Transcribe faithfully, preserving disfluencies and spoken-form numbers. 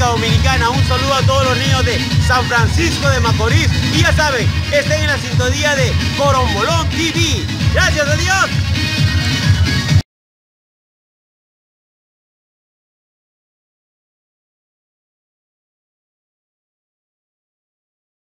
República Dominicana. Un saludo a todos los niños de San Francisco de Macorís. Y ya saben, estén en la sintonía de Corombolón T V. Gracias a Dios.